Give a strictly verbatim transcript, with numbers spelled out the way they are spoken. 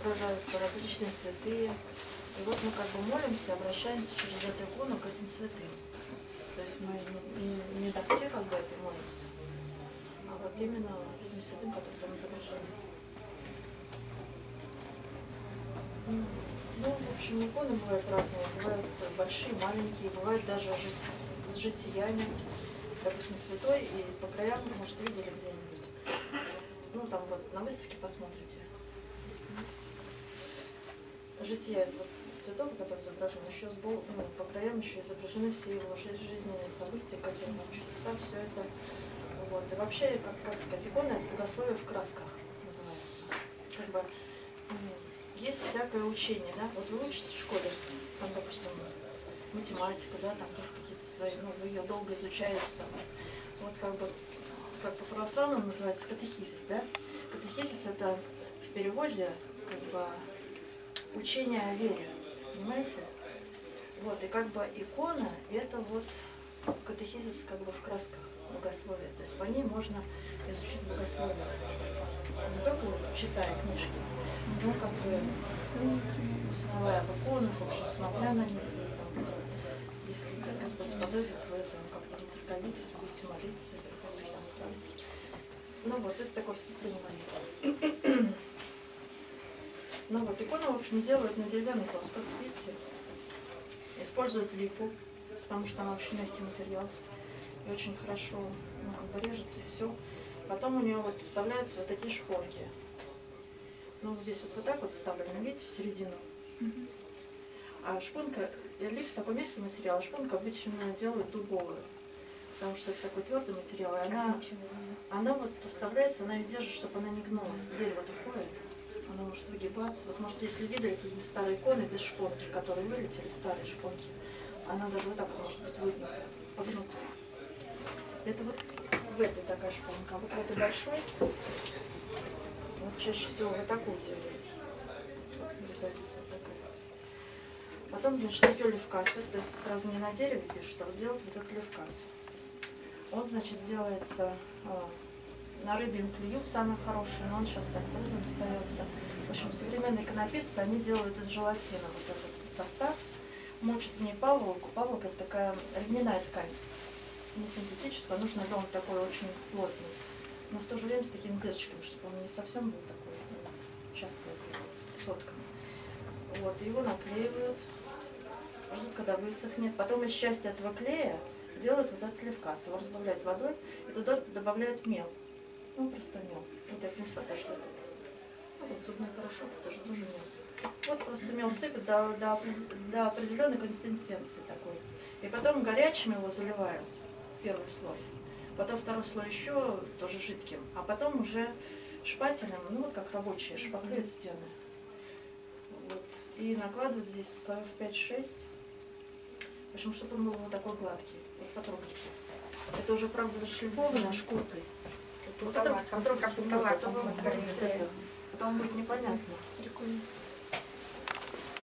изображаются различные святые. И вот мы как бы молимся, обращаемся через эту икону к этим святым. То есть мы не, не доске как бы это молимся, а вот именно вот этим святым, которые там изображены. Ну, в общем, иконы бывают разные. Бывают большие, маленькие, бывают даже с житиями. Допустим, святой, и по краям, может, видели где-нибудь. Ну, там вот на выставке посмотрите. Жития вот святого, который изображен, еще сбоку, ну, по краям еще изображены все его жизненные события, какие там чудеса, все это. Вот. И вообще, как, как сказать, икона — это богословие в красках называется. Как бы есть всякое учение, да? Вот вы учитесь в школе, там, допустим, математика, да, там тоже какие-то свои, ну, вы ее долго изучаете, там. Вот как бы, как по-православному называется катехизис, да? Катехизис — это в переводе, как бы, учение о вере, понимаете? Вот, и как бы икона — это вот катехизис как бы в красках богословия. То есть по ней можно изучить богословие. Не только читая книжки, но как бы узнавая об иконах, в общем, смотря на них. Там, если Господь сподобит, вы там как-то не церковитесь, будете молиться, приходите там в храм. Ну вот, это такое вступление. Ну вот, икону, в общем, делают на деревянных досках, видите? Используют липу, потому что она очень мягкий материал. И очень хорошо, ну, как бы режется, и все. Потом у нее вот вставляются вот такие шпонки. Ну, вот здесь вот, вот так вот вставлено, видите, в середину. Mm-hmm. А шпонка, лип такой мягкий материал, а шпонка обычно делают дубовую. Потому что это такой твердый материал, и она, она вот вставляется, она ее держит, чтобы она не гнулась. Дерево-то ходит. Она может выгибаться. Вот, может, если видели какие-то старые иконы без шпонки, которые вылетели, старые шпонки, она даже вот так может быть выгнута, погнута. Это вот в этой такая шпонка. А вот в этой большой, вот чаще всего вот такую делают. Резолюция вот такая. Потом, значит, ее левкасят, то есть сразу не на дереве пишут, а вот делают вот этот левкас. Он, значит, делается... На рыбьем клею самый хороший, но он сейчас так трудно достается. В общем, современные иконописцы, они делают из желатина вот этот состав, мочат в ней паволоку. Паволока — это такая льняная ткань, не синтетическая, нужно дом такой очень плотный, но в то же время с такими дырочками, чтобы он не совсем был такой, ну, часто соткан. Вот, и его наклеивают, ждут, когда высохнет. Потом из части этого клея делают вот этот левкас, его разбавляют водой и туда добавляют мел. Ну, просто мел. Вот я принесла даже вот это. Ну, вот зубной порошок, это же тоже мел. Вот просто мел сыпят до, до, до определенной консистенции такой. И потом горячим его заливают, первый слой. Потом второй слой еще тоже жидким. А потом уже шпателем, ну вот как рабочие, шпаклюют стены. Вот. И накладывают здесь слоев пять-шесть. В общем, чтобы он был вот такой гладкий. Вот потрогайте. Это уже, правда, зашлифовано шкуркой. Вот это, потом будет непонятно. Прикольно.